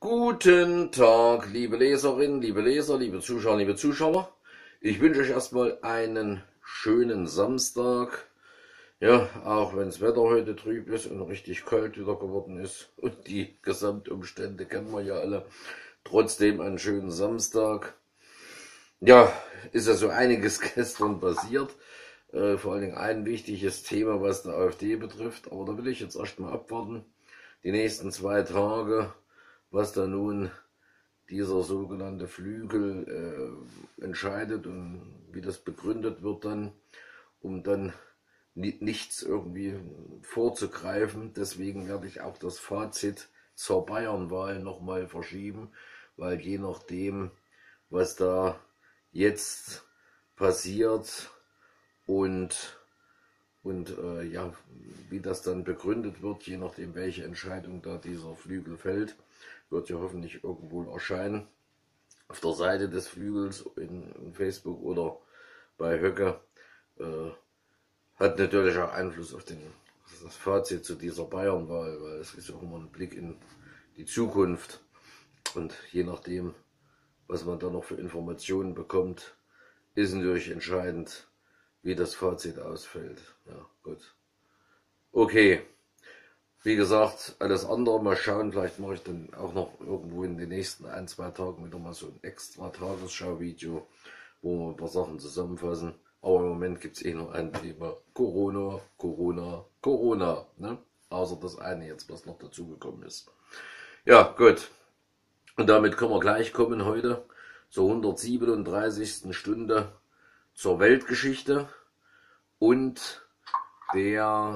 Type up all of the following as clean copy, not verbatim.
Guten Tag, liebe Leserinnen, liebe Leser, liebe Zuschauer, liebe Zuschauer. Ich wünsche euch erstmal einen schönen Samstag. Ja, auch wenn das Wetter heute trüb ist und richtig kalt wieder geworden ist und die Gesamtumstände kennen wir ja alle. Trotzdem einen schönen Samstag. Ja, ist ja so einiges gestern passiert. Vor allen Dingen ein wichtiges Thema, was die AfD betrifft. Aber da will ich jetzt erstmal abwarten. Die nächsten 2 Tage, was da nun dieser sogenannte Flügel entscheidet und wie das begründet wird dann, um dann nichts irgendwie vorzugreifen. Deswegen werde ich auch das Fazit zur Bayernwahl nochmal verschieben, weil je nachdem, was da jetzt passiert und ja, wie das dann begründet wird, je nachdem, welche Entscheidung da dieser Flügel fällt, wird ja hoffentlich irgendwo erscheinen. Auf der Seite des Flügels in Facebook oder bei Höcke hat natürlich auch Einfluss auf das Fazit zu dieser Bayernwahl, weil es ist ja immer ein Blick in die Zukunft und je nachdem, was man da noch für Informationen bekommt, ist natürlich entscheidend, wie das Fazit ausfällt. Ja, gut. Okay. Wie gesagt, alles andere mal schauen, vielleicht mache ich dann auch noch irgendwo in den nächsten 1, 2 Tagen wieder mal so ein extra Tagesschau-Video, wo wir ein paar Sachen zusammenfassen. Aber im Moment gibt es nur ein Thema: Corona, Corona, Corona. Ne? Außer das eine jetzt, was noch dazugekommen ist. Ja, gut. Und damit können wir gleich kommen heute zur 137. Stunde zur Weltgeschichte und der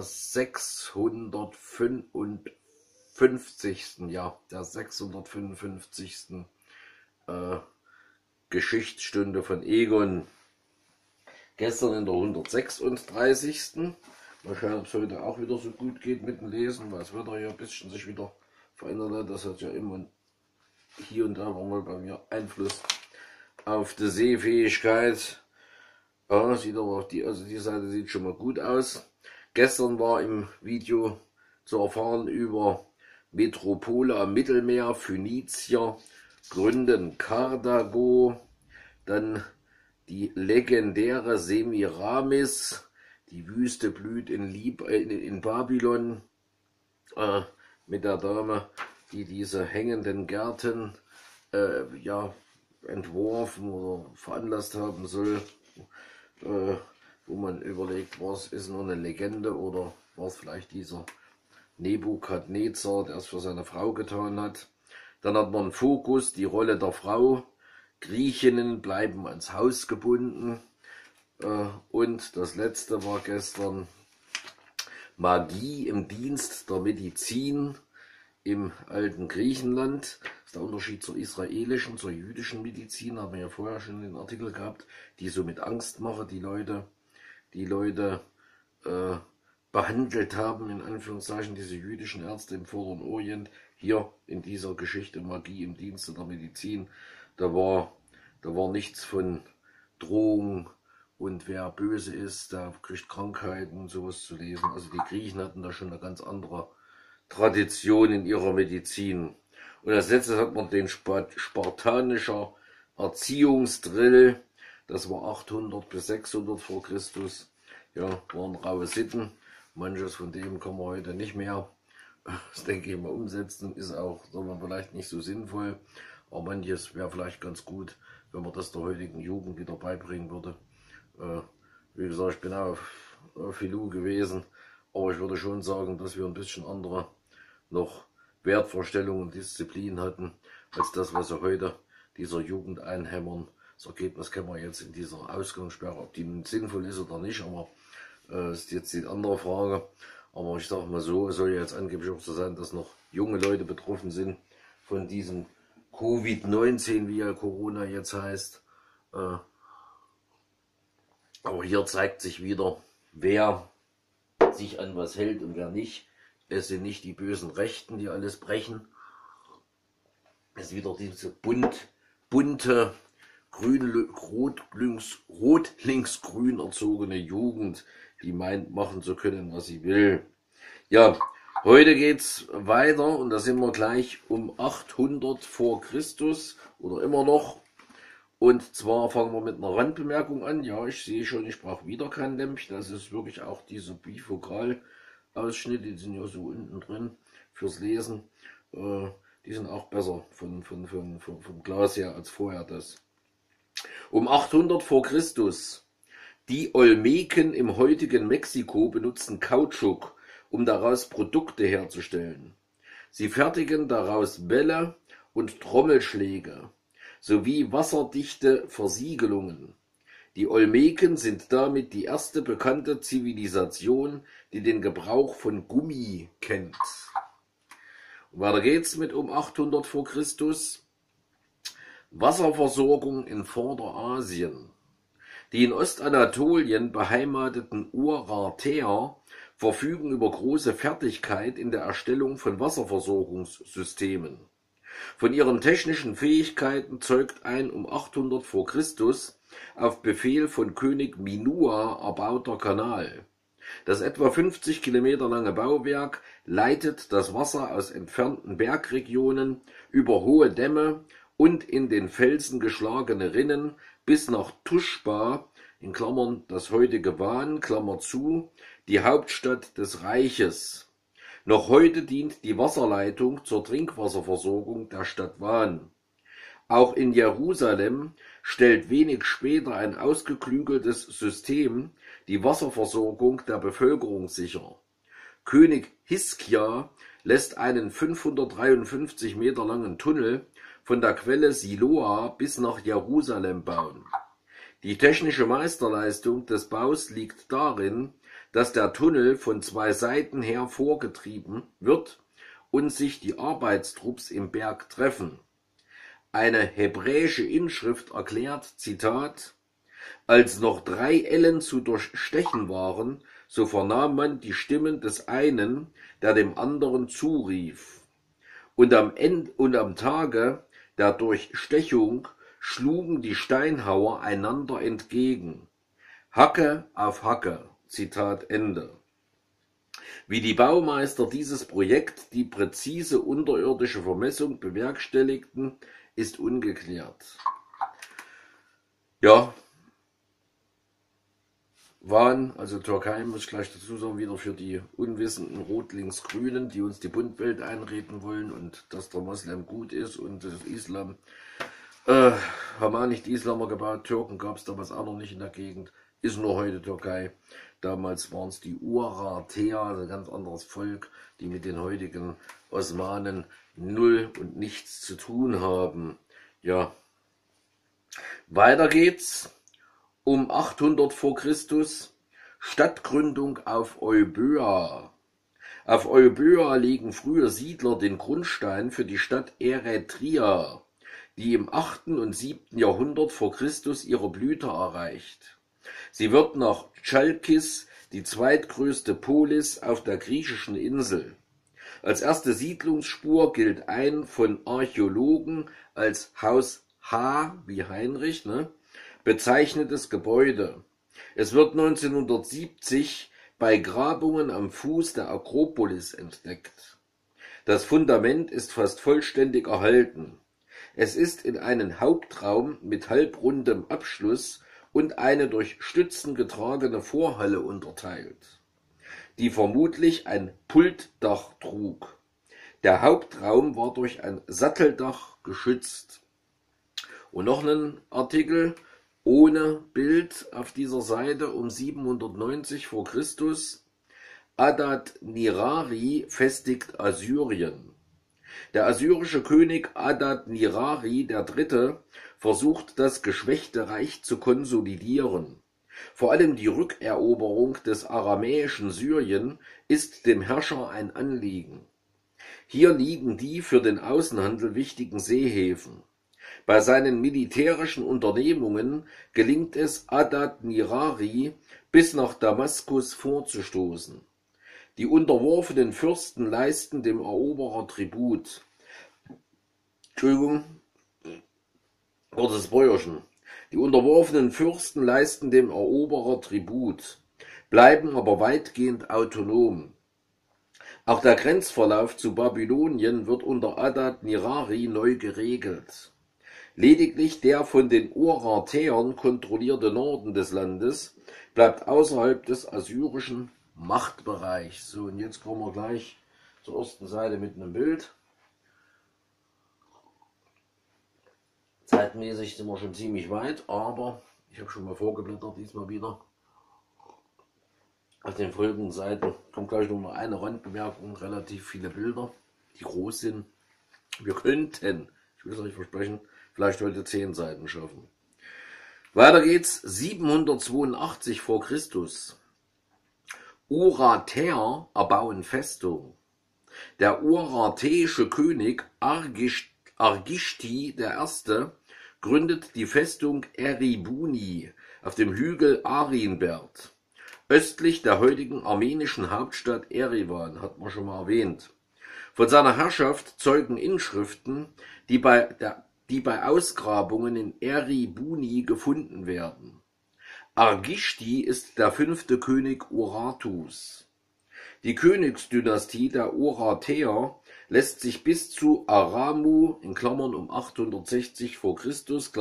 655. Geschichtsstunde von Egon. Gestern in der 136. Mal schauen, ob es heute auch wieder so gut geht mit dem Lesen, weil das Wetter ja ein bisschen sich wieder verändert hat. Das hat ja immer hier und da mal bei mir Einfluss auf die Sehfähigkeit. Ja, sieht aber auf die Seite sieht schon mal gut aus. Gestern war im Video zu erfahren über Metropole am Mittelmeer, Phönizier gründen Karthago, dann die legendäre Semiramis, die Wüste blüht in Babylon, mit der Dame, die diese hängenden Gärten ja, entworfen oder veranlasst haben soll. Wo man überlegt, was ist nur eine Legende oder war es vielleicht dieser Nebukadnezar, der es für seine Frau getan hat. Dann hat man Fokus, die Rolle der Frau. Griechinnen bleiben ans Haus gebunden. Und das letzte war gestern Magie im Dienst der Medizin im alten Griechenland. Das ist der Unterschied zur israelischen, zur jüdischen Medizin, haben wir ja vorher schon den Artikel gehabt, die so mit Angst machen, die Leute behandelt haben, in Anführungszeichen, diese jüdischen Ärzte im Vorderen Orient. Hier in dieser Geschichte Magie im Dienste der Medizin, da war nichts von Drohung und wer böse ist, der kriegt Krankheiten und sowas zu lesen. Also die Griechen hatten da schon eine ganz andere Tradition in ihrer Medizin. Und als letztes hat man den spartanischer Erziehungsdrill. Das war 800 bis 600 vor Christus. Ja, waren raue Sitten. Manches von dem kann man heute nicht mehr, das denke ich mal, umsetzen. Ist auch, sagen wir, vielleicht nicht so sinnvoll. Aber manches wäre vielleicht ganz gut, wenn man das der heutigen Jugend wieder beibringen würde. Wie gesagt, ich bin auch auf Filou gewesen. Aber ich würde schon sagen, dass wir ein bisschen andere noch Wertvorstellungen und Disziplin hatten, als das, was sie heute dieser Jugend einhämmern. Das Ergebnis kennen wir jetzt in dieser Ausgangssperre, ob die nun sinnvoll ist oder nicht, aber ist jetzt die andere Frage. Aber ich sage mal so, es soll ja jetzt angeblich auch so sein, dass noch junge Leute betroffen sind von diesem Covid-19, wie ja Corona jetzt heißt. Aber hier zeigt sich wieder, wer sich an was hält und wer nicht. Es sind nicht die bösen Rechten, die alles brechen. Es ist wieder diese bunte, rot-links-grün erzogene Jugend, die meint, machen zu können, was sie will. Ja, Heute geht's weiter und da sind wir gleich um 800 vor Christus oder immer noch. Und zwar fangen wir mit einer Randbemerkung an. Ja, ich sehe schon, ich brauche wieder kein Lämpchen. Das ist wirklich auch diese Bifokal-Ausschnitte, die sind ja so unten drin fürs Lesen. Die sind auch besser vom Glas her als vorher das. Um 800 vor Christus. Die Olmeken im heutigen Mexiko benutzen Kautschuk, um daraus Produkte herzustellen. Sie fertigen daraus Bälle und Trommelschläge sowie wasserdichte Versiegelungen. Die Olmeken sind damit die erste bekannte Zivilisation, die den Gebrauch von Gummi kennt. Und weiter geht's mit um 800 vor Christus. Wasserversorgung in Vorderasien. Die in Ostanatolien beheimateten Urartäer verfügen über große Fertigkeit in der Erstellung von Wasserversorgungssystemen. Von ihren technischen Fähigkeiten zeugt ein um 800 vor Christus auf Befehl von König Minua erbauter Kanal. Das etwa 50 Kilometer lange Bauwerk leitet das Wasser aus entfernten Bergregionen über hohe Dämme und in den Felsen geschlagene Rinnen bis nach Tuschba, in Klammern das heutige Van, Klammer zu, die Hauptstadt des Reiches. Noch heute dient die Wasserleitung zur Trinkwasserversorgung der Stadt Van. Auch in Jerusalem stellt wenig später ein ausgeklügeltes System die Wasserversorgung der Bevölkerung sicher. König Hiskia lässt einen 553 Meter langen Tunnel von der Quelle Siloa bis nach Jerusalem bauen. Die technische Meisterleistung des Baus liegt darin, dass der Tunnel von zwei Seiten her vorgetrieben wird und sich die Arbeitstrupps im Berg treffen. Eine hebräische Inschrift erklärt, Zitat, als noch 3 Ellen zu durchstechen waren, so vernahm man die Stimmen des einen, der dem anderen zurief. Und am Tage der Durchstechung schlugen die Steinhauer einander entgegen. Hacke auf Hacke. Zitat Ende. Wie die Baumeister dieses Projekt die präzise unterirdische Vermessung bewerkstelligten, ist ungeklärt. Ja, Van, also Türkei, muss ich gleich dazu sagen, wieder für die unwissenden Rot-Links-Grünen, die uns die Buntwelt einreden wollen und dass der Moslem gut ist und das Islam. Haben auch nicht die Islamer gebaut, Türken gab es damals auch noch nicht in der Gegend, ist nur heute Türkei. Damals waren es die Urartäer, also ein ganz anderes Volk, die mit den heutigen Osmanen null und nichts zu tun haben. Ja, weiter geht's. Um 800 vor Christus, Stadtgründung auf Euböa. Auf Euböa legen frühe Siedler den Grundstein für die Stadt Eretria, die im 8. und 7. Jahrhundert vor Christus ihre Blüte erreicht. Sie wird nach Chalkis die zweitgrößte Polis auf der griechischen Insel. Als erste Siedlungsspur gilt ein von Archäologen als Haus H wie Heinrich, bezeichnetes Gebäude. Es wird 1970 bei Grabungen am Fuß der Akropolis entdeckt. Das Fundament ist fast vollständig erhalten. Es ist in einen Hauptraum mit halbrundem Abschluss und eine durch Stützen getragene Vorhalle unterteilt, die vermutlich ein Pultdach trug. Der Hauptraum war durch ein Satteldach geschützt. Und noch ein Artikel ohne Bild auf dieser Seite um 790 vor Christus. Adad-Nirari festigt Assyrien. Der assyrische König Adad-Nirari III. Versucht, das geschwächte Reich zu konsolidieren. Vor allem die Rückeroberung des aramäischen Syrien ist dem Herrscher ein Anliegen. Hier liegen die für den Außenhandel wichtigen Seehäfen. Bei seinen militärischen Unternehmungen gelingt es Adad-Nirari, bis nach Damaskus vorzustoßen. Die unterworfenen Fürsten leisten dem Eroberer Tribut. Die unterworfenen Fürsten leisten dem Eroberer Tribut, bleiben aber weitgehend autonom. Auch der Grenzverlauf zu Babylonien wird unter Adad-Nirari neu geregelt. Lediglich der von den Oratern kontrollierte Norden des Landes bleibt außerhalb des assyrischen Machtbereichs. So, und jetzt kommen wir gleich zur ersten Seite mit einem Bild. Zeitmäßig sind wir schon ziemlich weit, aber ich habe schon mal vorgeblättert, diesmal wieder. Auf den folgenden Seiten kommt gleich nur noch eine Randbemerkung, relativ viele Bilder, die groß sind. Wir könnten, ich will es euch versprechen, vielleicht heute 10 Seiten schaffen. Weiter geht's, 782 vor Christus. Urater erbauen Festung. Der urateische König Argishti I. gründet die Festung Erebuni auf dem Hügel Arinbert, östlich der heutigen armenischen Hauptstadt Erivan, hat man schon mal erwähnt. Von seiner Herrschaft zeugen Inschriften, die bei Ausgrabungen in Erebuni gefunden werden. Argishti ist der 5. König Uratus. Die Königsdynastie der Urater lässt sich bis zu Aramu (um 860 v. Chr.)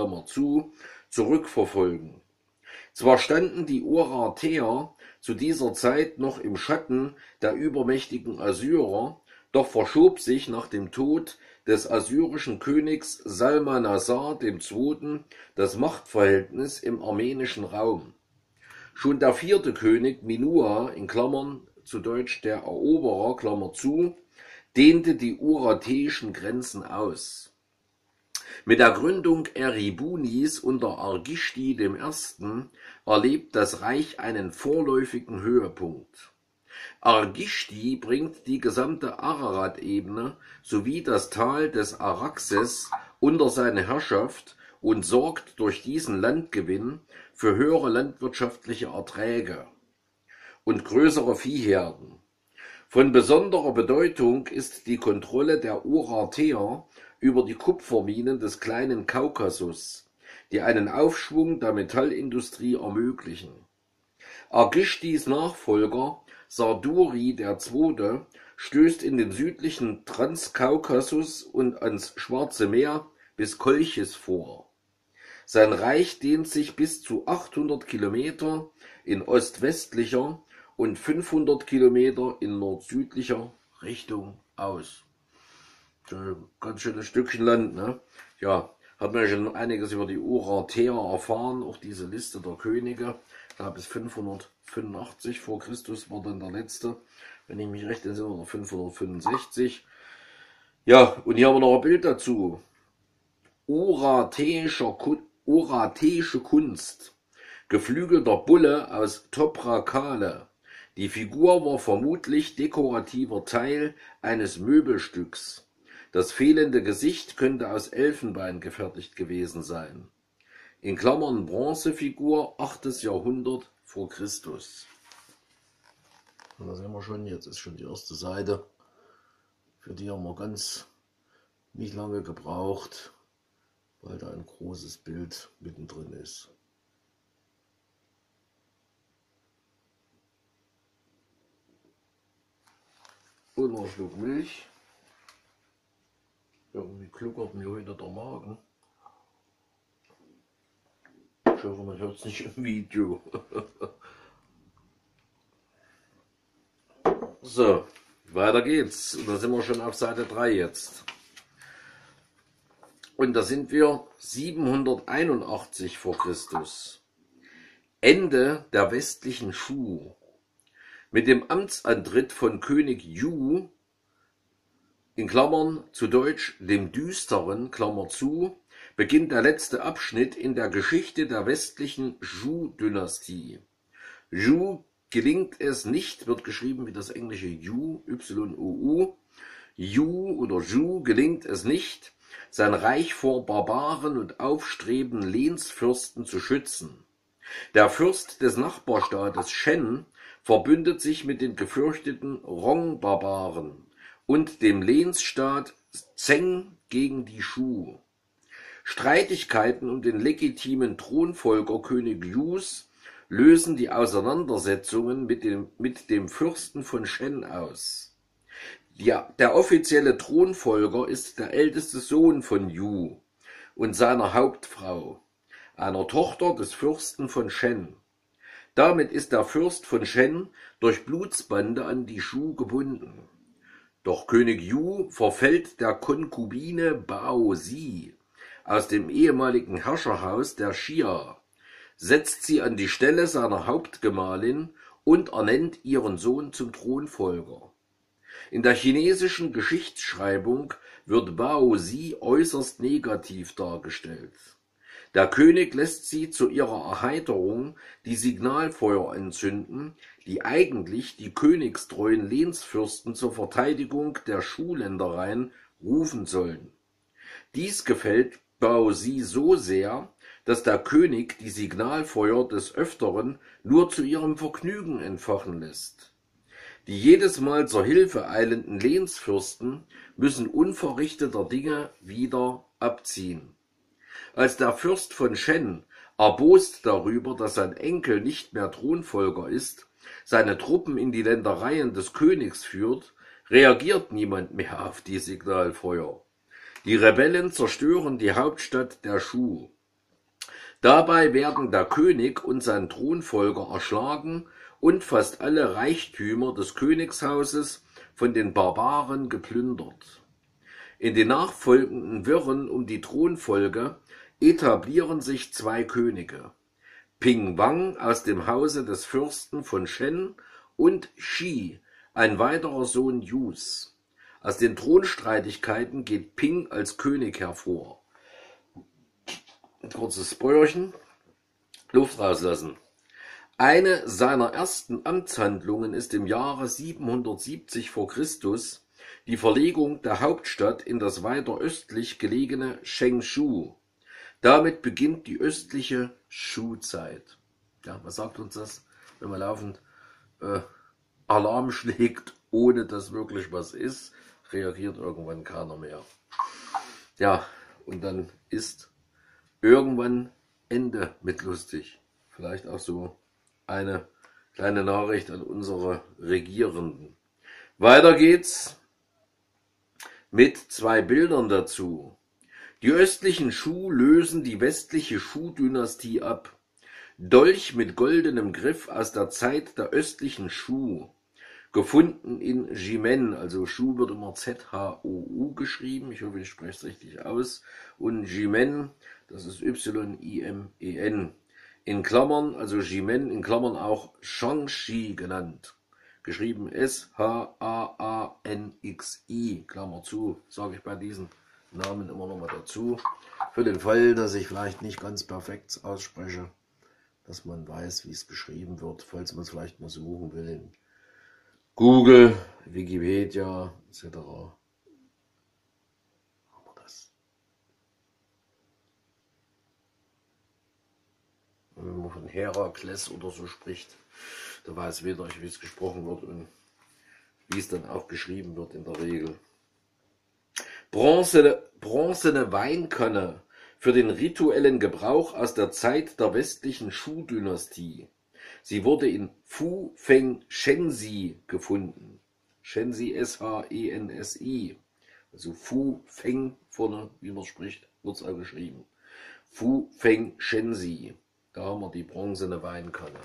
zurückverfolgen. Zwar standen die Urater zu dieser Zeit noch im Schatten der übermächtigen Assyrer, doch verschob sich nach dem Tod des assyrischen Königs Salmanassar II. Das Machtverhältnis im armenischen Raum. Schon der 4. König Minua (zu Deutsch der Eroberer) dehnte die urateischen Grenzen aus. Mit der Gründung Erebunis unter Argishti I. erlebt das Reich einen vorläufigen Höhepunkt. Argishti bringt die gesamte Ararat-Ebene sowie das Tal des Araxes unter seine Herrschaft und sorgt durch diesen Landgewinn für höhere landwirtschaftliche Erträge und größere Viehherden. Von besonderer Bedeutung ist die Kontrolle der Urater über die Kupferminen des kleinen Kaukasus, die einen Aufschwung der Metallindustrie ermöglichen. Argishtis Nachfolger Sarduri II. Stößt in den südlichen Transkaukasus und ans Schwarze Meer bis Kolchis vor. Sein Reich dehnt sich bis zu 800 Kilometer in ostwestlicher und 500 Kilometer in nord-südlicher Richtung aus. Ein ganz schönes Stückchen Land, ne? Ja, hat man schon einiges über die Urater erfahren, auch diese Liste der Könige. Da bis 585 vor Christus war dann der letzte, wenn ich mich recht entsinne, oder 565. Ja, und hier haben wir noch ein Bild dazu. Urateische Kunst. Geflügelter Bulle aus Toprakale. Die Figur war vermutlich dekorativer Teil eines Möbelstücks. Das fehlende Gesicht könnte aus Elfenbein gefertigt gewesen sein. In Klammern Bronzefigur 8. Jahrhundert vor Christus. Und da sehen wir schon, jetzt ist schon die erste Seite. Für die haben wir ganz nicht lange gebraucht, weil da ein großes Bild mittendrin ist. Und noch ein Schluck Milch. Irgendwie kluckert mir heute der Magen. Ich hoffe, man hört es nicht im Video. So, weiter geht's. Und da sind wir schon auf Seite 3 jetzt. Und da sind wir 781 vor Christus. Ende der westlichen Shu. Mit dem Amtsantritt von König Yu, in Klammern zu Deutsch dem Düsteren, Klammer zu, beginnt der letzte Abschnitt in der Geschichte der westlichen Zhou-Dynastie. Zhou gelingt es nicht, wird geschrieben wie das englische Yu, Y-O-U, Yu oder Zhou gelingt es nicht, sein Reich vor Barbaren und aufstrebenden Lehnsfürsten zu schützen. Der Fürst des Nachbarstaates Shen verbündet sich mit den gefürchteten Rong-Barbaren und dem Lehnsstaat Zheng gegen die Shu. Streitigkeiten um den legitimen Thronfolger König Yus lösen die Auseinandersetzungen mit dem Fürsten von Shen aus. Der offizielle Thronfolger ist der älteste Sohn von Yu und seiner Hauptfrau, einer Tochter des Fürsten von Shen. Damit ist der Fürst von Shen durch Blutsbande an die Shu gebunden. Doch König Yu verfällt der Konkubine Bao Zi aus dem ehemaligen Herrscherhaus der Xia, setzt sie an die Stelle seiner Hauptgemahlin und ernennt ihren Sohn zum Thronfolger. In der chinesischen Geschichtsschreibung wird Bao Zi äußerst negativ dargestellt. Der König lässt sie zu ihrer Erheiterung die Signalfeuer anzünden, die eigentlich die königstreuen Lehnsfürsten zur Verteidigung der Shu-Ländereien rufen sollen. Dies gefällt Bao Zi so sehr, dass der König die Signalfeuer des Öfteren nur zu ihrem Vergnügen entfachen lässt. Die jedes Mal zur Hilfe eilenden Lehnsfürsten müssen unverrichteter Dinge wieder abziehen. Als der Fürst von Shen, erbost darüber, dass sein Enkel nicht mehr Thronfolger ist, seine Truppen in die Ländereien des Königs führt, reagiert niemand mehr auf die Signalfeuer. Die Rebellen zerstören die Hauptstadt der Shu. Dabei werden der König und sein Thronfolger erschlagen und fast alle Reichtümer des Königshauses von den Barbaren geplündert. In den nachfolgenden Wirren um die Thronfolge etablieren sich zwei Könige, Ping Wang aus dem Hause des Fürsten von Shen und Shi, ein weiterer Sohn Yus. Aus den Thronstreitigkeiten geht Ping als König hervor. Ein kurzes Bäuerchen, Luft rauslassen. Eine seiner ersten Amtshandlungen ist im Jahre 770 vor Christus die Verlegung der Hauptstadt in das weiter östlich gelegene Chengshu. Damit beginnt die östliche Shu-Zeit. Ja, was sagt uns das, wenn man laufend Alarm schlägt, ohne dass wirklich was ist, reagiert irgendwann keiner mehr. Ja, und dann ist irgendwann Ende mit lustig. Vielleicht auch so eine kleine Nachricht an unsere Regierenden. Weiter geht's mit zwei Bildern dazu. Die östlichen Shu lösen die westliche Shu-Dynastie ab. Dolch mit goldenem Griff aus der Zeit der östlichen Shu, gefunden in Jimen, also Shu wird immer Z-H-O-U geschrieben, ich hoffe, ich spreche es richtig aus, und Jimen, das ist Y-I-M-E-N, in Klammern, also Jimen, in Klammern auch Shangxi genannt, geschrieben S-H-A-A-N-X-I, Klammer zu, sage ich bei diesen Namen immer noch mal dazu, für den Fall, dass ich vielleicht nicht ganz perfekt ausspreche, dass man weiß, wie es geschrieben wird, falls man es vielleicht mal suchen will in Google, Wikipedia etc. Aber das. Wenn man von Herakles oder so spricht, da weiß weder ich, wie es gesprochen wird und wie es dann auch geschrieben wird in der Regel. Bronzene Weinkanne für den rituellen Gebrauch aus der Zeit der westlichen Shu-Dynastie. Sie wurde in Fu Feng Shenzi gefunden. Shenzi, S-H-E-N-S-I. Also Fu Feng vorne, wie man spricht, wird es auch geschrieben. Fu Feng Shenzi. Da haben wir die bronzene Weinkanne.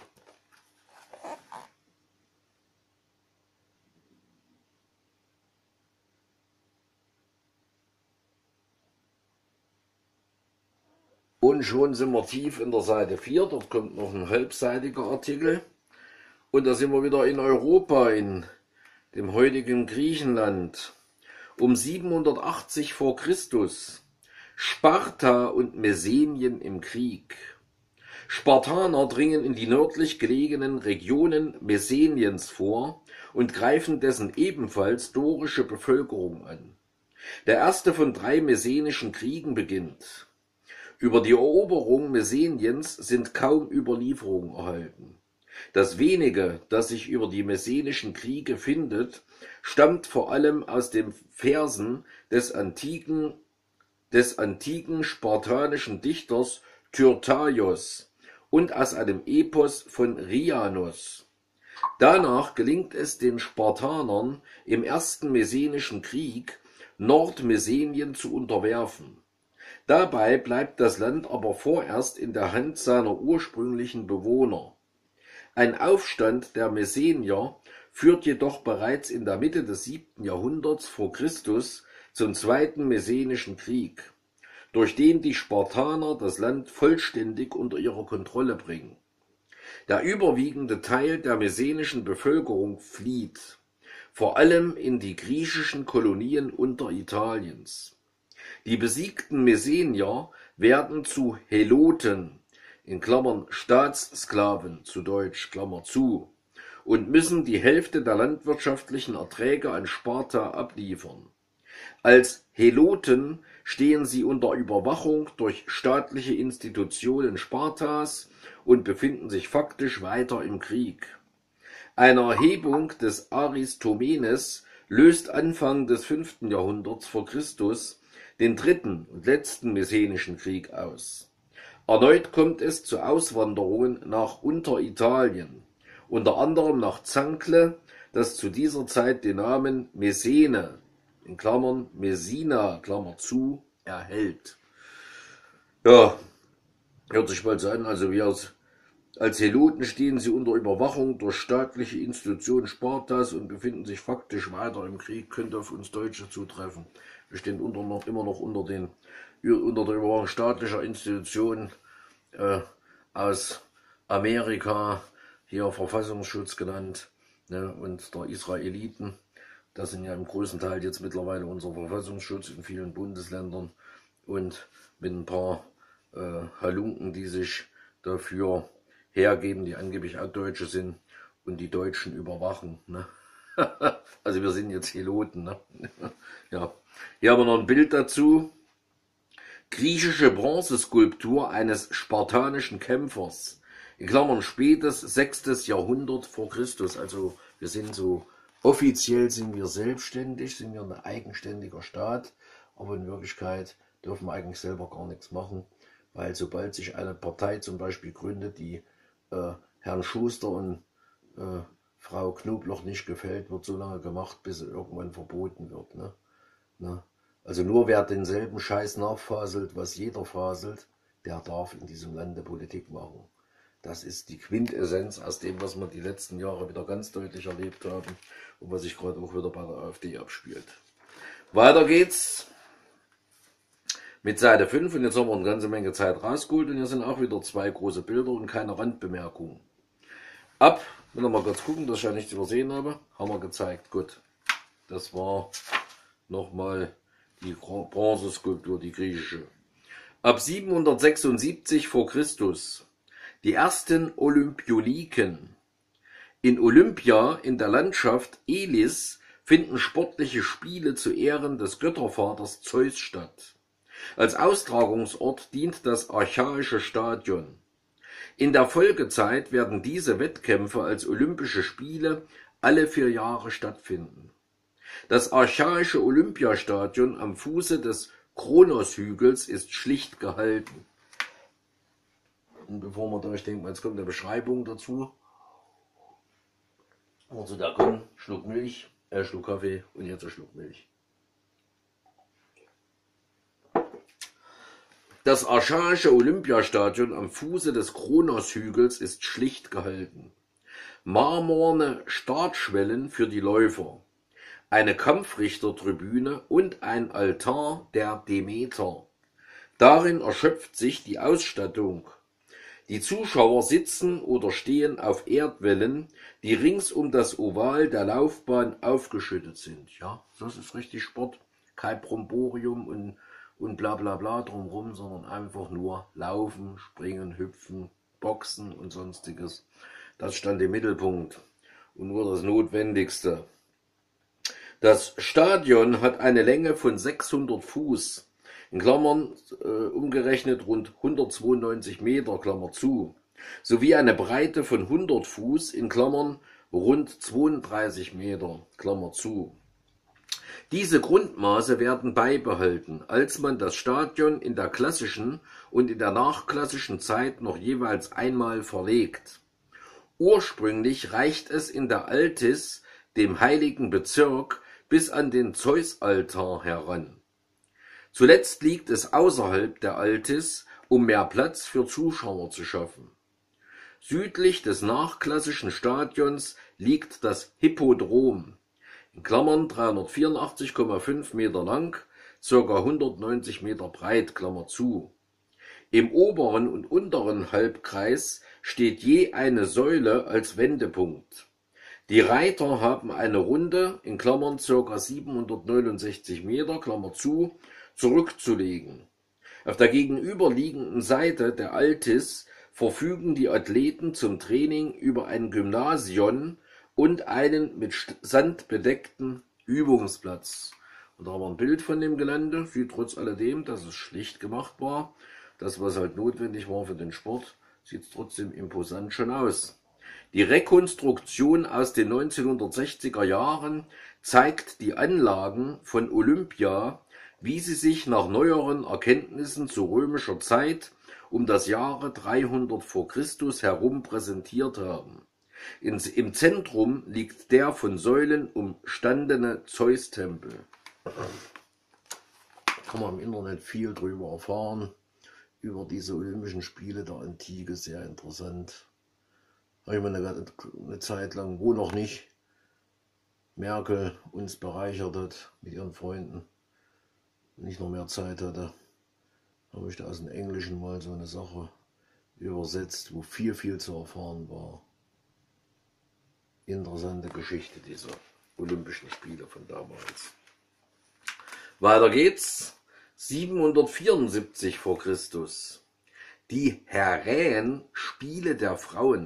Und schon sind wir tief in der Seite 4, dort kommt noch ein halbseitiger Artikel. Und da sind wir wieder in Europa, in dem heutigen Griechenland. Um 780 vor Christus. Sparta und Messenien im Krieg. Spartaner dringen in die nördlich gelegenen Regionen Messeniens vor und greifen dessen ebenfalls dorische Bevölkerung an. Der erste von 3 messenischen Kriegen beginnt. Über die Eroberung Messeniens sind kaum Überlieferungen erhalten. Das wenige, das sich über die messenischen Kriege findet, stammt vor allem aus den Versen des antiken spartanischen Dichters Tyrtaios und aus einem Epos von Rhianos. Danach gelingt es den Spartanern im ersten Messenischen Krieg, Nordmessenien zu unterwerfen. Dabei bleibt das Land aber vorerst in der Hand seiner ursprünglichen Bewohner. Ein Aufstand der Messenier führt jedoch bereits in der Mitte des 7. Jahrhunderts vor Christus zum Zweiten Messenischen Krieg, durch den die Spartaner das Land vollständig unter ihre Kontrolle bringen. Der überwiegende Teil der messenischen Bevölkerung flieht, vor allem in die griechischen Kolonien Unteritaliens. Die besiegten Messenier werden zu Heloten, in Klammern Staatssklaven zu Deutsch, Klammer zu, und müssen die Hälfte der landwirtschaftlichen Erträge an Sparta abliefern. Als Heloten stehen sie unter Überwachung durch staatliche Institutionen Spartas und befinden sich faktisch weiter im Krieg. Eine Erhebung des Aristomenes löst Anfang des 5. Jahrhunderts vor Christus den dritten und letzten Messenischen Krieg aus. Erneut kommt es zu Auswanderungen nach Unteritalien, unter anderem nach Zankle, das zu dieser Zeit den Namen Messene, in Klammern Messina, Klammer zu, erhält. Ja, hört sich mal so an, also wir als Heloten stehen sie unter Überwachung durch staatliche Institutionen Spartas und befinden sich faktisch weiter im Krieg, könnte auf uns Deutsche zutreffen. Wir stehen immer noch unter der Überwachung staatlicher Institutionen aus Amerika, hier Verfassungsschutz genannt, ne, und der Israeliten. Das sind ja im größten Teil jetzt mittlerweile unser Verfassungsschutz in vielen Bundesländern und mit ein paar Halunken, die sich dafür hergeben, die angeblich auch Deutsche sind und die Deutschen überwachen. Ne? Also wir sind jetzt Heloten. Ne? Ja. Hier haben wir noch ein Bild dazu. Griechische Bronzeskulptur eines spartanischen Kämpfers. In Klammern spätes 6. Jahrhundert vor Christus. Also wir sind so, offiziell sind wir selbstständig, sind wir ein eigenständiger Staat, aber in Wirklichkeit dürfen wir eigentlich selber gar nichts machen, weil sobald sich eine Partei zum Beispiel gründet, die Herrn Schuster und Frau Knobloch nicht gefällt, wird so lange gemacht, bis sie irgendwann verboten wird. Ne? Also nur wer denselben Scheiß nachfaselt, was jeder faselt, der darf in diesem Lande Politik machen. Das ist die Quintessenz aus dem, was wir die letzten Jahre wieder ganz deutlich erlebt haben und was sich gerade auch wieder bei der AfD abspielt. Weiter geht's mit Seite 5 und jetzt haben wir eine ganze Menge Zeit rausgeholt und hier sind auch wieder 2 große Bilder und keine Randbemerkungen. Wenn wir mal kurz gucken, dass ich ja nichts übersehen habe, haben wir gezeigt. Gut, das war nochmal die Bronzeskulptur, die griechische. Ab 776 vor Christus die ersten Olympioliken. In Olympia in der Landschaft Elis finden sportliche Spiele zu Ehren des Göttervaters Zeus statt. Als Austragungsort dient das archaische Stadion. In der Folgezeit werden diese Wettkämpfe als Olympische Spiele alle 4 Jahre stattfinden. Das archaische Olympiastadion am Fuße des Kronos-Hügels ist schlicht gehalten. Und bevor man da, ich denke mal, jetzt kommt eine Beschreibung dazu. Also da kommt Schluck Milch, Schluck Kaffee und jetzt ein Schluck Milch. Das archaische Olympiastadion am Fuße des Kronos-Hügels ist schlicht gehalten. Marmorne Startschwellen für die Läufer, eine Kampfrichtertribüne und ein Altar der Demeter. Darin erschöpft sich die Ausstattung. Die Zuschauer sitzen oder stehen auf Erdwellen, die rings um das Oval der Laufbahn aufgeschüttet sind. Ja, das ist richtig Sport. Kein Bromborium und bla bla bla drumherum, sondern einfach nur laufen, springen, hüpfen, boxen und sonstiges. Das stand im Mittelpunkt und nur das Notwendigste. Das Stadion hat eine Länge von 600 Fuß, in Klammern umgerechnet rund 192 Meter, Klammer zu, sowie eine Breite von 100 Fuß, in Klammern rund 32 Meter, Klammer zu. Diese Grundmaße werden beibehalten, als man das Stadion in der klassischen und in der nachklassischen Zeit noch jeweils einmal verlegt. Ursprünglich reicht es in der Altis, dem heiligen Bezirk, bis an den Zeusaltar heran. Zuletzt liegt es außerhalb der Altis, um mehr Platz für Zuschauer zu schaffen. Südlich des nachklassischen Stadions liegt das Hippodrom, in Klammern 384,5 Meter lang, ca. 190 Meter breit, Klammer zu. Im oberen und unteren Halbkreis steht je eine Säule als Wendepunkt. Die Reiter haben eine Runde, in Klammern ca. 769 Meter, Klammer zu, zurückzulegen. Auf der gegenüberliegenden Seite der Altis verfügen die Athleten zum Training über ein Gymnasion und einen mit Sand bedeckten Übungsplatz. Und da haben wir ein Bild von dem Gelände, sieht trotz alledem, dass es schlicht gemacht war. Das, was halt notwendig war für den Sport, sieht trotzdem imposant schon aus. Die Rekonstruktion aus den 1960er Jahren zeigt die Anlagen von Olympia, wie sie sich nach neueren Erkenntnissen zu römischer Zeit um das Jahre 300 vor Christus herum präsentiert haben. Im Zentrum liegt der von Säulen umstandene Zeus-Tempel. Kann man im Internet viel drüber erfahren, über diese Olympischen Spiele der Antike, sehr interessant. Habe ich mal eine Zeit lang, wo noch nicht Merkel uns bereichert hat mit ihren Freunden, wenn ich noch mehr Zeit hatte, habe ich da aus dem Englischen mal so eine Sache übersetzt, wo viel zu erfahren war. Interessante Geschichte dieser Olympischen Spiele von damals. Weiter geht's. 774 vor Christus. Die Heräen-Spiele der Frauen.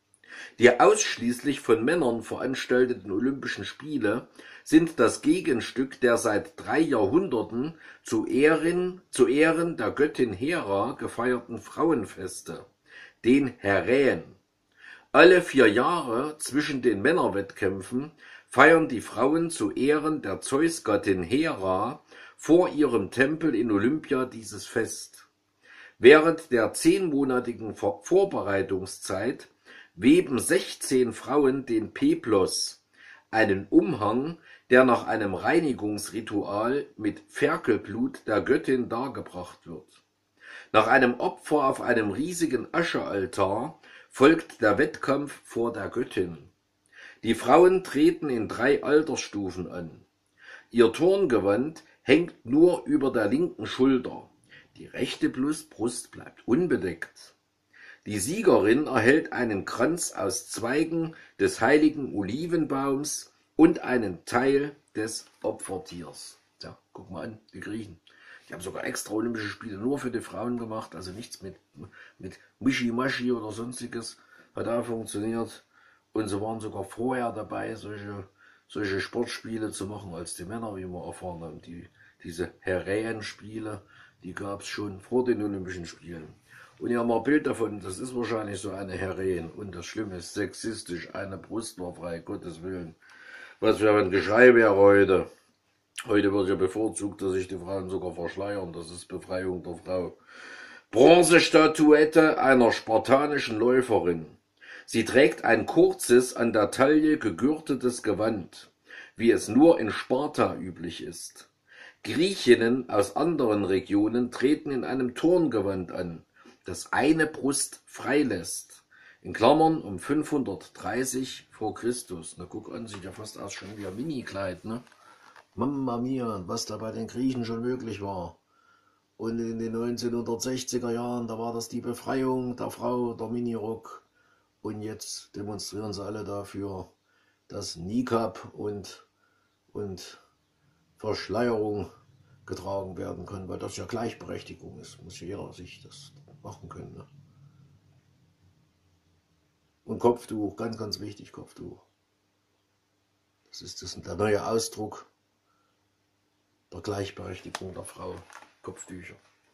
Die ausschließlich von Männern veranstalteten Olympischen Spiele sind das Gegenstück der seit 3 Jahrhunderten zu Ehren der Göttin Hera gefeierten Frauenfeste, den Heräen. Alle 4 Jahre zwischen den Männerwettkämpfen feiern die Frauen zu Ehren der Zeusgottin Hera vor ihrem Tempel in Olympia dieses Fest. Während der 10-monatigen Vorbereitungszeit weben 16 Frauen den Peplos, einen Umhang, der nach einem Reinigungsritual mit Ferkelblut der Göttin dargebracht wird. Nach einem Opfer auf einem riesigen Aschealtar folgt der Wettkampf vor der Göttin. Die Frauen treten in 3 Altersstufen an. Ihr Turngewand hängt nur über der linken Schulter. Die rechte Brust bleibt unbedeckt. Die Siegerin erhält einen Kranz aus Zweigen des heiligen Olivenbaums und einen Teil des Opfertiers. Ja, guck mal an, die Griechen. Die haben sogar extra Olympische Spiele nur für die Frauen gemacht, also nichts mit Mischimaschi oder sonstiges hat da funktioniert. Und sie waren sogar vorher dabei, solche Sportspiele zu machen als die Männer, wie wir erfahren haben. Diese Heräen-Spiele, die gab es schon vor den Olympischen Spielen. Und hier haben wir ein Bild davon, das ist wahrscheinlich so eine Heräen. Und das Schlimme ist sexistisch, eine Brust war frei, Gottes Willen. Was für ein Geschrei wäre heute. Heute wird ja bevorzugt, dass sich die Frauen sogar verschleiern. Das ist Befreiung der Frau. Bronzestatuette einer spartanischen Läuferin. Sie trägt ein kurzes, an der Taille gegürtetes Gewand, wie es nur in Sparta üblich ist. Griechinnen aus anderen Regionen treten in einem Turngewand an, das eine Brust freilässt. In Klammern um 530 vor Christus. Na guck an, sieht ja fast aus schon wie ein Mini-Kleid, ne? Mamma mia, was da bei den Griechen schon möglich war. Und in den 1960er Jahren, da war das die Befreiung der Frau, der Minirock. Und jetzt demonstrieren sie alle dafür, dass Niqab und Verschleierung getragen werden kann, weil das ja Gleichberechtigung ist. Muss jeder sich das machen können. Ne? Und Kopftuch, ganz wichtig, Kopftuch. Das ist der neue Ausdruck der Gleichberechtigung der Frau. Kopftücher.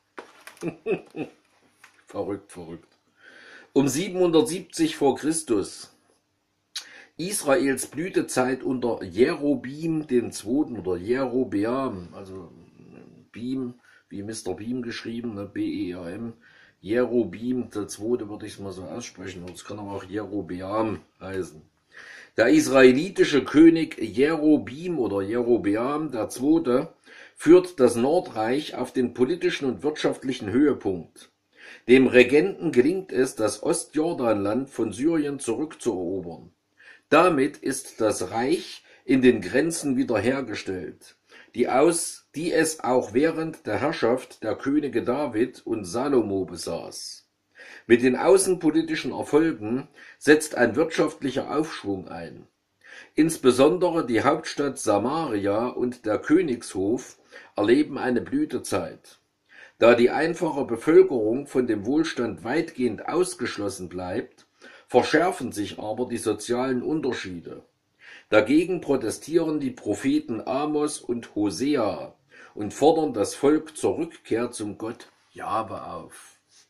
Verrückt. Um 770 vor Christus. Israels Blütezeit unter Jerobeam II. Oder Jerobeam, also Beam, wie Mr. Beam geschrieben, ne, B-E-A-M, Jerobeam II. Würde ich es mal so aussprechen, es kann aber auch Jerobeam heißen. Der israelitische König Jerobeam oder Jerobeam II. Führt das Nordreich auf den politischen und wirtschaftlichen Höhepunkt. Dem Regenten gelingt es, das Ostjordanland von Syrien zurückzuerobern. Damit ist das Reich in den Grenzen wiederhergestellt, die es auch während der Herrschaft der Könige David und Salomo besaß. Mit den außenpolitischen Erfolgen setzt ein wirtschaftlicher Aufschwung ein. Insbesondere die Hauptstadt Samaria und der Königshof erleben eine Blütezeit. Da die einfache Bevölkerung von dem Wohlstand weitgehend ausgeschlossen bleibt, verschärfen sich aber die sozialen Unterschiede. Dagegen protestieren die Propheten Amos und Hosea und fordern das Volk zur Rückkehr zum Gott Jahwe auf.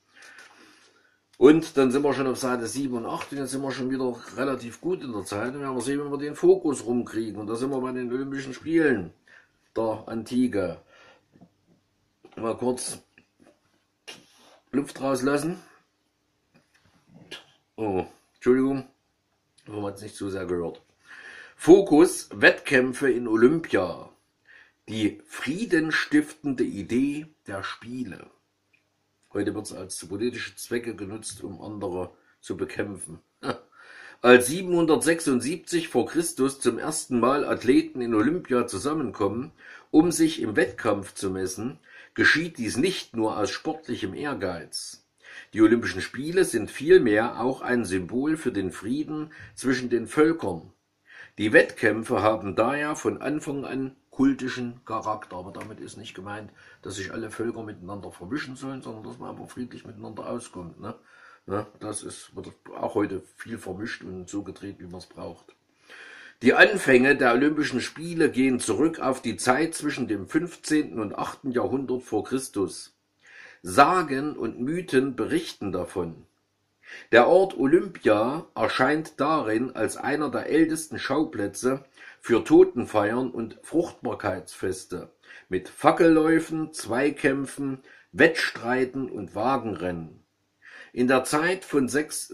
Und dann sind wir schon auf Seite 7 und 8 und jetzt sind wir schon wieder relativ gut in der Zeit und werden wir sehen, wenn wir den Fokus rumkriegen. Und da sind wir bei den Olympischen Spielen der Antike. Mal kurz Luft rauslassen. Oh, Entschuldigung, wir haben es nicht zu sehr gehört. Fokus: Wettkämpfe in Olympia. Die friedenstiftende Idee der Spiele. Heute wird es als politische Zwecke genutzt, um andere zu bekämpfen. Als 776 vor Christus zum ersten Mal Athleten in Olympia zusammenkommen, um sich im Wettkampf zu messen, geschieht dies nicht nur aus sportlichem Ehrgeiz. Die Olympischen Spiele sind vielmehr auch ein Symbol für den Frieden zwischen den Völkern. Die Wettkämpfe haben daher von Anfang an kultischen Charakter, aber damit ist nicht gemeint, dass sich alle Völker miteinander vermischen sollen, sondern dass man einfach friedlich miteinander auskommt. Ne? Das wird auch heute viel vermischt und so gedreht, wie man es braucht. Die Anfänge der Olympischen Spiele gehen zurück auf die Zeit zwischen dem 15. und 8. Jahrhundert vor Christus. Sagen und Mythen berichten davon. Der Ort Olympia erscheint darin als einer der ältesten Schauplätze für Totenfeiern und Fruchtbarkeitsfeste mit Fackelläufen, Zweikämpfen, Wettstreiten und Wagenrennen. In der Zeit von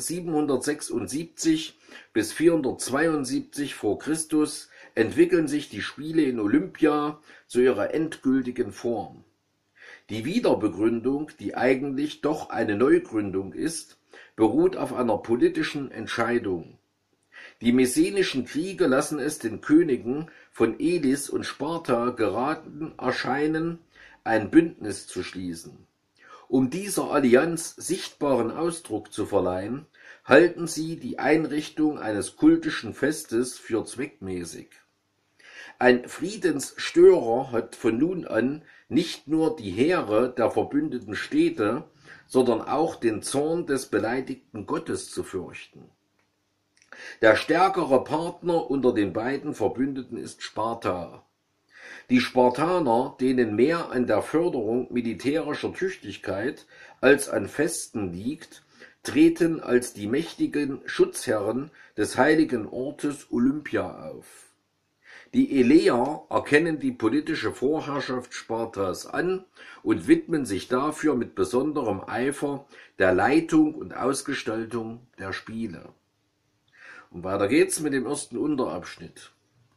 776 bis 472 vor Christus entwickeln sich die Spiele in Olympia zu ihrer endgültigen Form. Die Wiederbegründung, die eigentlich doch eine Neugründung ist, beruht auf einer politischen Entscheidung. Die Messenischen Kriege lassen es den Königen von Elis und Sparta geraten erscheinen, ein Bündnis zu schließen. Um dieser Allianz sichtbaren Ausdruck zu verleihen, halten sie die Einrichtung eines kultischen Festes für zweckmäßig. Ein Friedensstörer hat von nun an nicht nur die Heere der verbündeten Städte, sondern auch den Zorn des beleidigten Gottes zu fürchten. Der stärkere Partner unter den beiden Verbündeten ist Sparta. Die Spartaner, denen mehr an der Förderung militärischer Tüchtigkeit als an Festen liegt, treten als die mächtigen Schutzherren des heiligen Ortes Olympia auf. Die Eleer erkennen die politische Vorherrschaft Spartas an und widmen sich dafür mit besonderem Eifer der Leitung und Ausgestaltung der Spiele. Und weiter geht's mit dem ersten Unterabschnitt.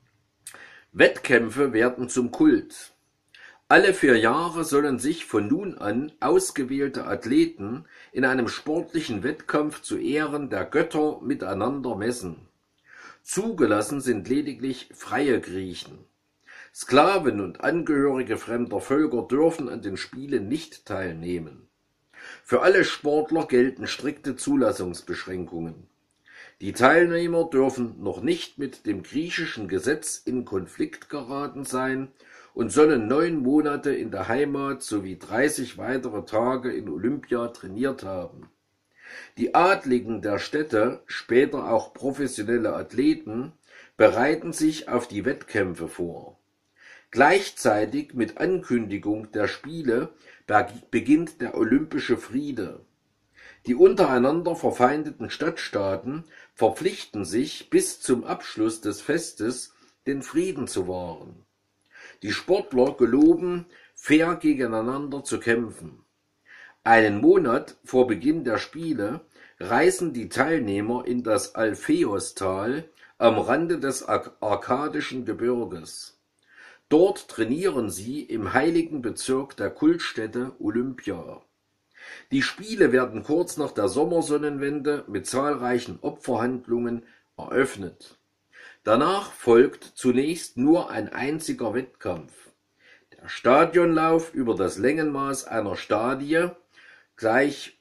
Wettkämpfe werden zum Kult. Alle 4 Jahre sollen sich von nun an ausgewählte Athleten in einem sportlichen Wettkampf zu Ehren der Götter miteinander messen. Zugelassen sind lediglich freie Griechen. Sklaven und Angehörige fremder Völker dürfen an den Spielen nicht teilnehmen. Für alle Sportler gelten strikte Zulassungsbeschränkungen. Die Teilnehmer dürfen noch nicht mit dem griechischen Gesetz in Konflikt geraten sein und sollen 9 Monate in der Heimat sowie 30 weitere Tage in Olympia trainiert haben. Die Adligen der Städte, später auch professionelle Athleten, bereiten sich auf die Wettkämpfe vor. Gleichzeitig mit Ankündigung der Spiele beginnt der olympische Friede. Die untereinander verfeindeten Stadtstaaten verpflichten sich, bis zum Abschluss des Festes den Frieden zu wahren. Die Sportler geloben, fair gegeneinander zu kämpfen. Einen Monat vor Beginn der Spiele reisen die Teilnehmer in das Alpheustal am Rande des Arkadischen Gebirges. Dort trainieren sie im heiligen Bezirk der Kultstätte Olympia. Die Spiele werden kurz nach der Sommersonnenwende mit zahlreichen Opferhandlungen eröffnet. Danach folgt zunächst nur ein einziger Wettkampf. Der Stadionlauf über das Längenmaß einer Stadie gleich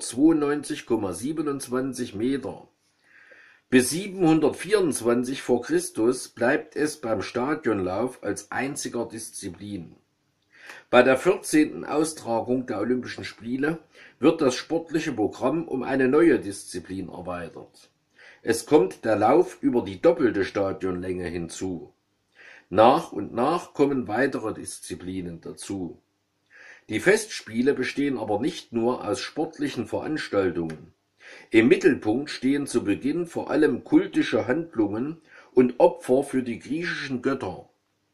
192,27 Meter. Bis 724 vor Christus bleibt es beim Stadionlauf als einziger Disziplin. Bei der 14. Austragung der Olympischen Spiele wird das sportliche Programm um eine neue Disziplin erweitert. Es kommt der Lauf über die doppelte Stadionlänge hinzu. Nach und nach kommen weitere Disziplinen dazu. Die Festspiele bestehen aber nicht nur aus sportlichen Veranstaltungen. Im Mittelpunkt stehen zu Beginn vor allem kultische Handlungen und Opfer für die griechischen Götter.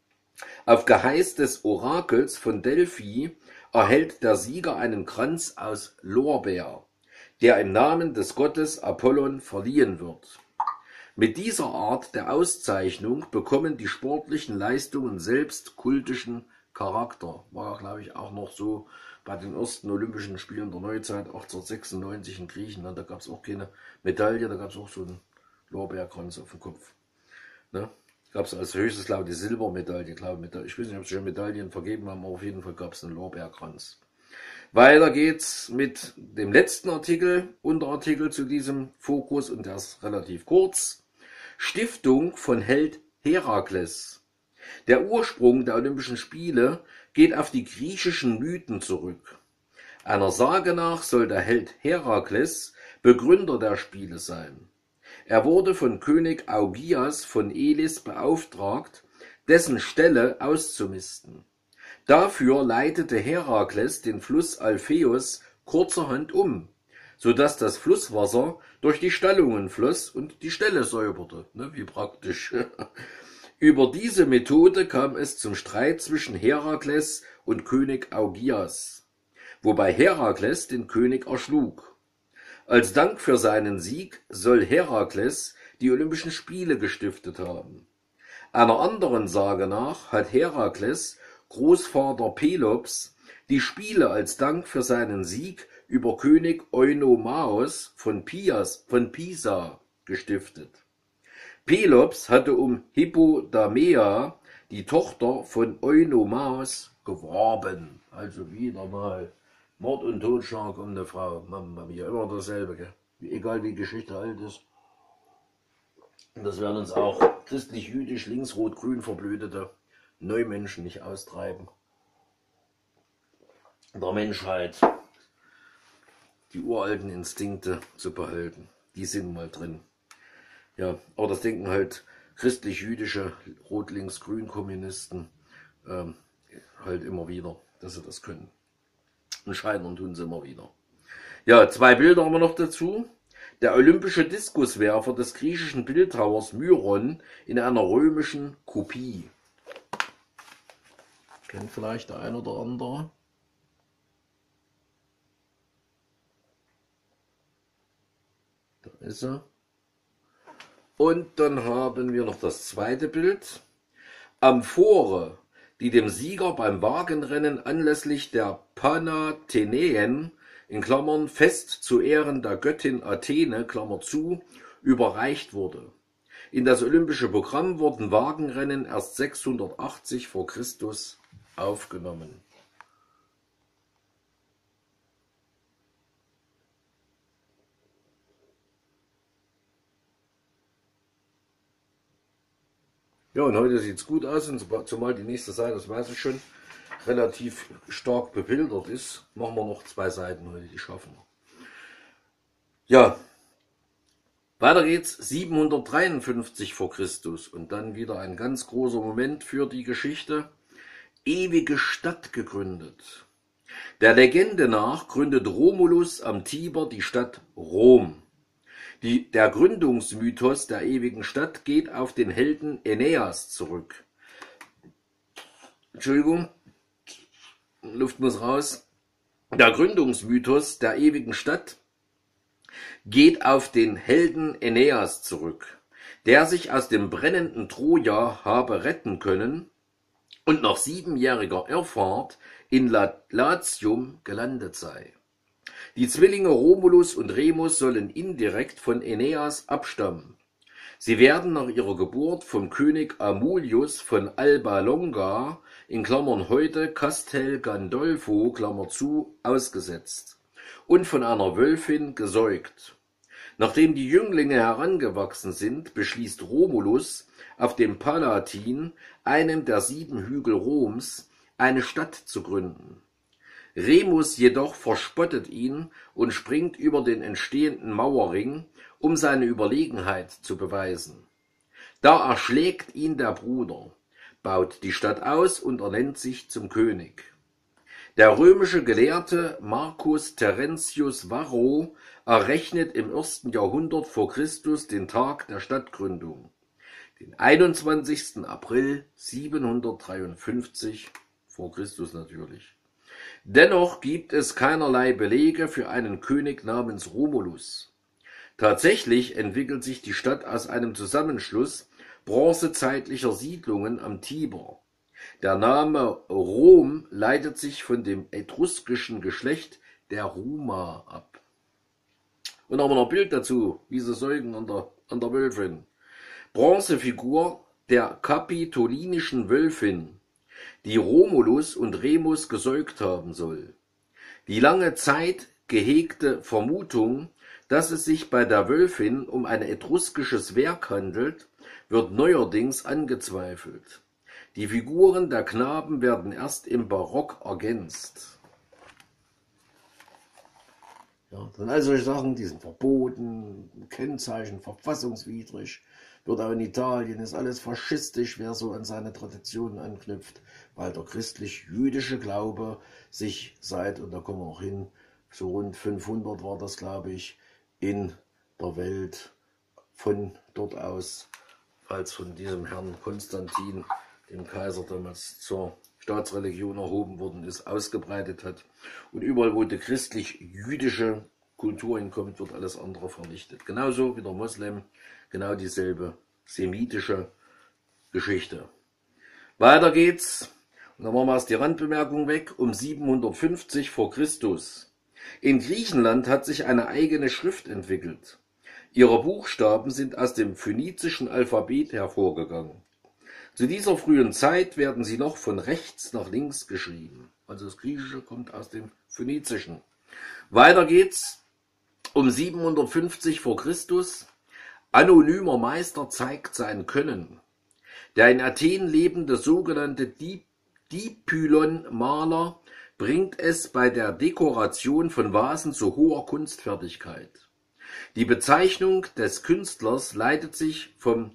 Auf Geheiß des Orakels von Delphi erhält der Sieger einen Kranz aus Lorbeer, der im Namen des Gottes Apollon verliehen wird. Mit dieser Art der Auszeichnung bekommen die sportlichen Leistungen selbst kultischen Charakter. War, glaube ich, auch noch so bei den ersten Olympischen Spielen der Neuzeit 1896 in Griechenland. Da gab es auch keine Medaille, da gab es auch so einen Lorbeerkranz auf dem Kopf. Ne? Gab es als höchstes, glaube ich, die Silbermedaille. Ich weiß nicht, ob sie schon Medaillen vergeben haben, aber auf jeden Fall gab es einen Lorbeerkranz. Weiter geht's mit dem letzten Unterartikel zu diesem Fokus, und der ist relativ kurz. Stiftung von Held Herakles. Der Ursprung der Olympischen Spiele geht auf die griechischen Mythen zurück. Einer Sage nach soll der Held Herakles Begründer der Spiele sein. Er wurde von König Augias von Elis beauftragt, dessen Ställe auszumisten. Dafür leitete Herakles den Fluss Alpheus kurzerhand um, sodass das Flusswasser durch die Stallungen floss und die Ställe säuberte. Wie praktisch. Über diese Methode kam es zum Streit zwischen Herakles und König Augias, wobei Herakles den König erschlug. Als Dank für seinen Sieg soll Herakles die Olympischen Spiele gestiftet haben. Einer anderen Sage nach hat Herakles Großvater Pelops die Spiele als Dank für seinen Sieg über König Oinomaos von Pisa gestiftet. Pelops hatte um Hippodamia, die Tochter von Oinomaos, geworben. Also wieder mal Mord und Totschlag um eine Frau. Mamma mia, immer dasselbe, gell? Egal wie Geschichte alt ist. Und das werden uns auch christlich-jüdisch, links-rot-grün verblödete Neumenschen nicht austreiben. Der Menschheit die uralten Instinkte zu behalten. Die sind mal drin. Ja, aber das denken halt christlich-jüdische Rot-Links-Grün-Kommunisten halt immer wieder, dass sie das können. Und scheitern tun sie immer wieder. Ja, 2 Bilder haben wir noch dazu. Der olympische Diskuswerfer des griechischen Bildhauers Myron in einer römischen Kopie. Kennt vielleicht der ein oder andere. Da ist er. Und dann haben wir noch das zweite Bild. Amphore, die dem Sieger beim Wagenrennen anlässlich der Panathenäen in Klammern Fest zu Ehren der Göttin Athene, Klammer zu, überreicht wurde. In das olympische Programm wurden Wagenrennen erst 680 vor Christus aufgenommen. Ja, und heute sieht es gut aus, und zumal die nächste Seite, das weiß ich schon, relativ stark bebildert ist, machen wir noch 2 Seiten heute, die schaffen wir. Ja, weiter geht's, 753 vor Christus, und dann wieder ein ganz großer Moment für die Geschichte. Ewige Stadt gegründet. Der Legende nach gründet Romulus am Tiber die Stadt Rom. Der Gründungsmythos der ewigen Stadt geht auf den Helden Aeneas zurück. Entschuldigung, Luft muss raus. Der Gründungsmythos der ewigen Stadt geht auf den Helden Aeneas zurück, der sich aus dem brennenden Troja habe retten können und nach 7-jähriger Irrfahrt in Latium gelandet sei. Die Zwillinge Romulus und Remus sollen indirekt von Aeneas abstammen. Sie werden nach ihrer Geburt vom König Amulius von Alba Longa in Klammern (heute Castel Gandolfo) Klammer zu, ausgesetzt und von einer Wölfin gesäugt. Nachdem die Jünglinge herangewachsen sind, beschließt Romulus, auf dem Palatin, einem der 7 Hügel Roms, eine Stadt zu gründen. Remus jedoch verspottet ihn und springt über den entstehenden Mauerring, um seine Überlegenheit zu beweisen. Da erschlägt ihn der Bruder, baut die Stadt aus und ernennt sich zum König. Der römische Gelehrte Marcus Terentius Varro errechnet im 1. Jahrhundert vor Christus den Tag der Stadtgründung, den 21. April 753 vor Christus natürlich. Dennoch gibt es keinerlei Belege für einen König namens Romulus. Tatsächlich entwickelt sich die Stadt aus einem Zusammenschluss bronzezeitlicher Siedlungen am Tiber. Der Name Rom leitet sich von dem etruskischen Geschlecht der Ruma ab. Und haben wir noch ein Bild dazu, wie sie säugen an der Wölfin. Bronzefigur der kapitolinischen Wölfin, die Romulus und Remus gesäugt haben soll. Die lange Zeit gehegte Vermutung, dass es sich bei der Wölfin um ein etruskisches Werk handelt, wird neuerdings angezweifelt. Die Figuren der Knaben werden erst im Barock ergänzt. Ja, das sind all solche Sachen, die sind verboten, Kennzeichen verfassungswidrig, wird auch in Italien, ist alles faschistisch, wer so an seine Traditionen anknüpft, weil der christlich-jüdische Glaube sich seit, und da kommen wir auch hin, so rund 500 war das, glaube ich, in der Welt von dort aus, als von diesem Herrn Konstantin, dem Kaiser damals zur Staatsreligion erhoben worden ist, ausgebreitet hat. Und überall, wo die christlich-jüdische Kultur hinkommt, wird alles andere vernichtet. Genauso wie der Moslem, genau dieselbe semitische Geschichte. Weiter geht's, und dann machen wir erst die Randbemerkung weg, um 750 vor Christus. In Griechenland hat sich eine eigene Schrift entwickelt. Ihre Buchstaben sind aus dem phönizischen Alphabet hervorgegangen. Zu dieser frühen Zeit werden sie noch von rechts nach links geschrieben. Also das Griechische kommt aus dem Phönizischen. Weiter geht's um 750 vor Christus. Anonymer Meister zeigt sein Können. Der in Athen lebende sogenannte Dipylon-Maler bringt es bei der Dekoration von Vasen zu hoher Kunstfertigkeit. Die Bezeichnung des Künstlers leitet sich vom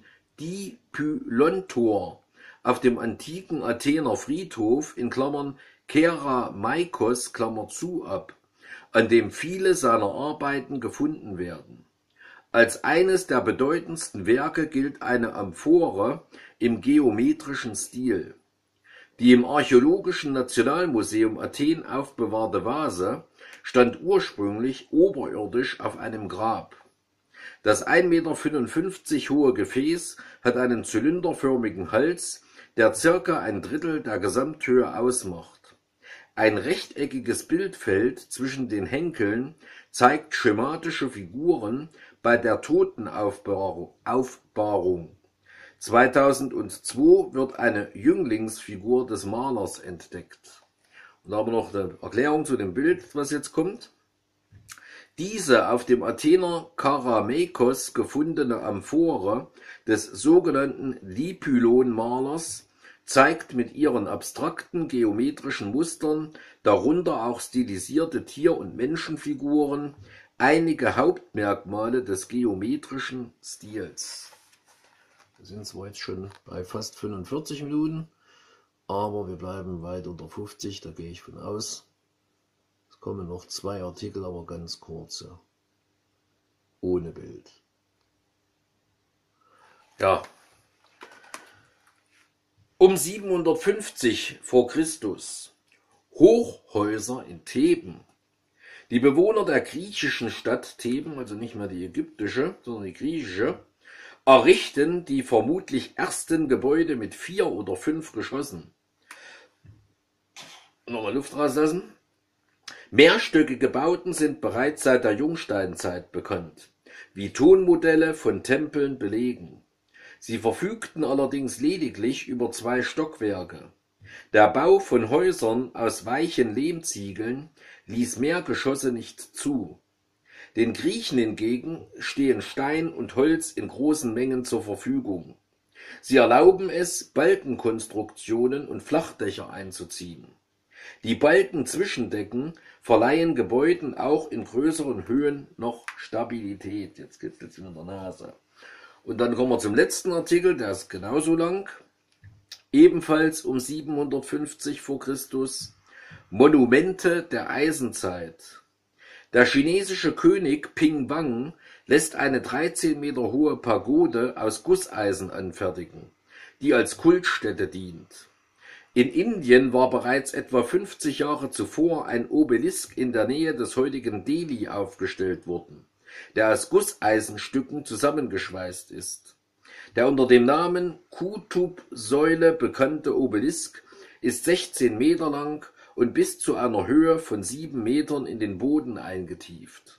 Dipylontor auf dem antiken Athener Friedhof in Klammern Keramaikos Klammer zu ab, an dem viele seiner Arbeiten gefunden werden. Als eines der bedeutendsten Werke gilt eine Amphore im geometrischen Stil. Die im Archäologischen Nationalmuseum Athen aufbewahrte Vase stand ursprünglich oberirdisch auf einem Grab. Das 1,55 Meter hohe Gefäß hat einen zylinderförmigen Hals, der circa ein Drittel der Gesamthöhe ausmacht. Ein rechteckiges Bildfeld zwischen den Henkeln zeigt schematische Figuren bei der Totenaufbahrung. 2002 wird eine Jünglingsfigur des Malers entdeckt. Und da haben wir noch eine Erklärung zu dem Bild, was jetzt kommt. Diese auf dem Athener Kerameikos gefundene Amphore des sogenannten Dipylon-Malers zeigt mit ihren abstrakten geometrischen Mustern, darunter auch stilisierte Tier- und Menschenfiguren, einige Hauptmerkmale des geometrischen Stils. Wir sind zwar jetzt schon bei fast 45 Minuten, aber wir bleiben weit unter 50, da gehe ich von aus. Es kommen noch 2 Artikel, aber ganz kurze, ohne Bild. Ja, um 750 vor Christus Hochhäuser in Theben. Die Bewohner der griechischen Stadt Theben, also nicht mehr die ägyptische, sondern die griechische, errichten die vermutlich ersten Gebäude mit 4 oder 5 Geschossen. Nochmal Luft rauslassen. Mehrstöckige Bauten sind bereits seit der Jungsteinzeit bekannt, wie Tonmodelle von Tempeln belegen. Sie verfügten allerdings lediglich über 2 Stockwerke. Der Bau von Häusern aus weichen Lehmziegeln ließ mehr Geschosse nicht zu. Den Griechen hingegen stehen Stein und Holz in großen Mengen zur Verfügung. Sie erlauben es, Balkenkonstruktionen und Flachdächer einzuziehen. Die Balkenzwischendecken verleihen Gebäuden auch in größeren Höhen noch Stabilität. Jetzt geht's jetzt in der Nase. Und dann kommen wir zum letzten Artikel, der ist genauso lang. Ebenfalls um 750 vor Christus. Monumente der Eisenzeit. Der chinesische König Ping Wang lässt eine 13 Meter hohe Pagode aus Gusseisen anfertigen, die als Kultstätte dient. In Indien war bereits etwa 50 Jahre zuvor ein Obelisk in der Nähe des heutigen Delhi aufgestellt worden, der aus Gusseisenstücken zusammengeschweißt ist. Der unter dem Namen Qutub-Säule bekannte Obelisk ist 16 Meter lang und bis zu einer Höhe von 7 Metern in den Boden eingetieft.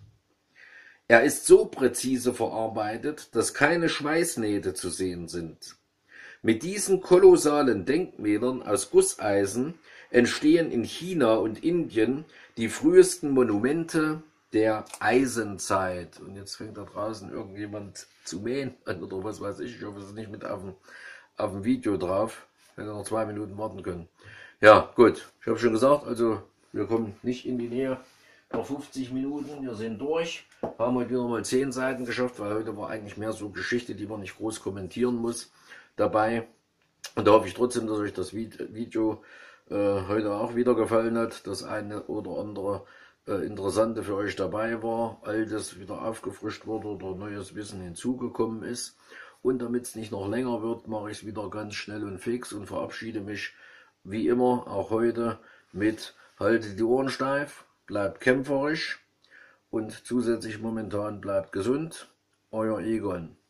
Er ist so präzise verarbeitet, dass keine Schweißnähte zu sehen sind. Mit diesen kolossalen Denkmälern aus Gusseisen entstehen in China und Indien die frühesten Monumente der Eisenzeit. Und jetzt fängt da draußen irgendjemand zu mähen an oder was weiß ich. Ich hoffe, es ist nicht mit auf dem Video drauf. Hätte noch 2 Minuten warten können. Ja, gut. Ich habe schon gesagt, also wir kommen nicht in die Nähe der 50 Minuten. Wir sind durch. Haben heute wieder mal 10 Seiten geschafft, weil heute war eigentlich mehr so Geschichte, die man nicht groß kommentieren muss, dabei. Und da hoffe ich trotzdem, dass euch das Video heute auch wieder gefallen hat, dass eine oder andere Interessante für euch dabei war, Altes wieder aufgefrischt wurde oder neues Wissen hinzugekommen ist. Und damit es nicht noch länger wird, mache ich es wieder ganz schnell und fix und verabschiede mich wie immer, auch heute, mit haltet die Ohren steif, bleibt kämpferisch und zusätzlich momentan bleibt gesund. Euer Egon.